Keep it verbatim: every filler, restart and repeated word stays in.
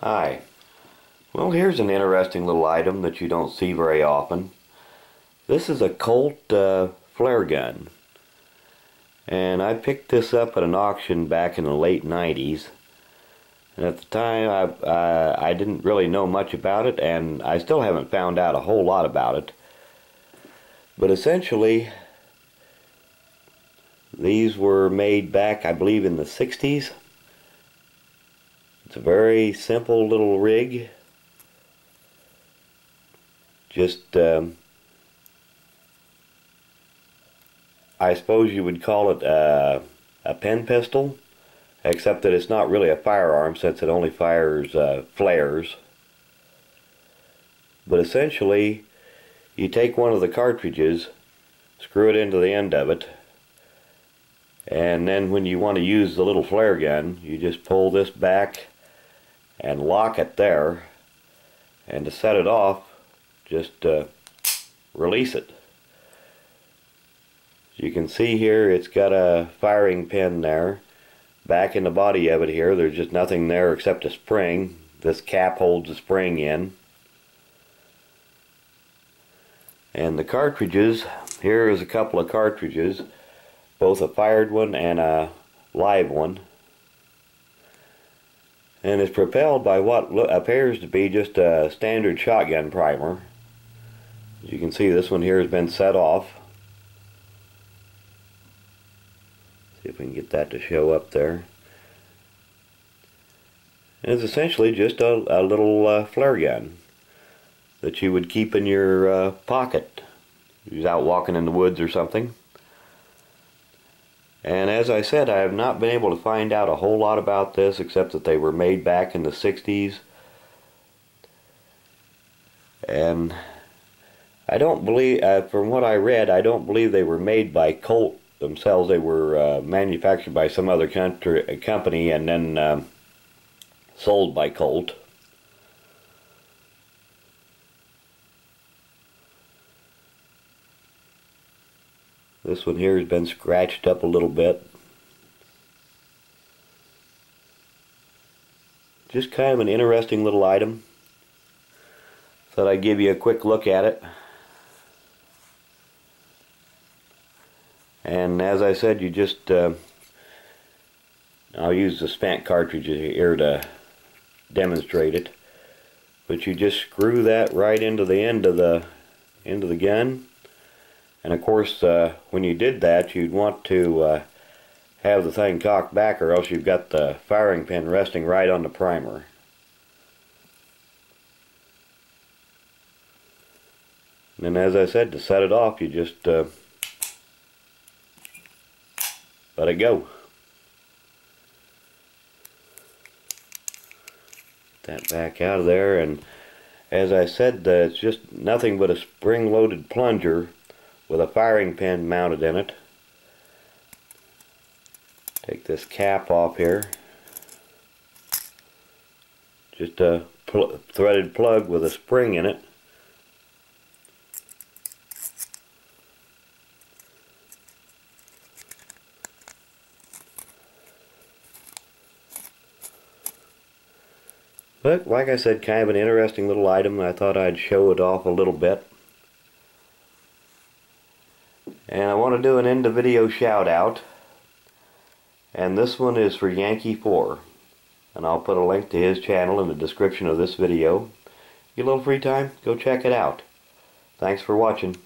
Hi. Well, here's an interesting little item that you don't see very often. This is a Colt uh, Flare Gun. And I picked this up at an auction back in the late nineties. And at the time, I, uh, I didn't really know much about it, and I still haven't found out a whole lot about it. But essentially, these were made back, I believe, in the sixties. It's a very simple little rig. Just, um, I suppose you would call it a, a pen pistol, except that it's not really a firearm since it only fires uh, flares. But essentially, you take one of the cartridges, screw it into the end of it, and then when you want to use the little flare gun, you just pull this back and lock it there, and to set it off, just uh, release it. As you can see here, it's got a firing pin there. Back in the body of it here, there's just nothing there except a spring. This cap holds the spring in. And the cartridges, here is a couple of cartridges, both a fired one and a live one. And it's propelled by what appears to be just a standard shotgun primer. As you can see, this one here has been set off. See if we can get that to show up there. And it's essentially just a, a little uh, flare gun that you would keep in your uh, pocket. You're out walking in the woods or something. And as I said, I have not been able to find out a whole lot about this, except that they were made back in the sixties. And I don't believe, uh, from what I read, I don't believe they were made by Colt themselves. They were uh, manufactured by some other country, company and then um, sold by Colt. This one here has been scratched up a little bit. Just kind of an interesting little item. Thought I'd give you a quick look at it. And as I said, you just, uh, I'll use the spent cartridges here to demonstrate it. But you just screw that right into the end of the, end of the gun. And of course, uh, when you did that, you'd want to uh, have the thing cocked back, or else you've got the firing pin resting right on the primer. And then, as I said, to set it off, you just uh, let it go. Get that back out of there, and as I said, uh, it's just nothing but a spring-loaded plunger with a firing pin mounted in it. Take this cap off here. Just a pl threaded plug with a spring in it. But like I said, kind of an interesting little item. I thought I'd show it off a little bit. And I want to do an end of video shout out, and this one is for Yankee four, and I'll put a link to his channel in the description of this video. Get a little free time, go check it out. Thanks for watching.